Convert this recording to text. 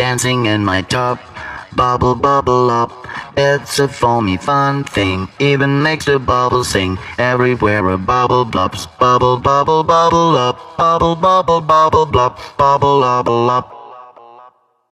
dancing in my tub. Bubble, bubble up, it's a foamy fun thing, even makes the bubbles sing. Everywhere a bubble blubs, bubble, bubble, bubble up, bubble, bubble, bubble blub, bubble, bubble up.